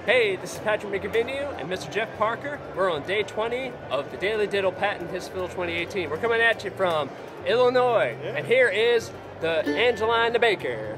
Hey, this is Patrick McAvinue and Mr. Jeff Parker. We're on day 20 of the Daily Diddle Patent Hitsville 2018. We're coming at you from Illinois, and here is the Angeline the Baker.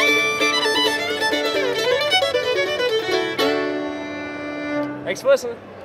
Thanks for listening.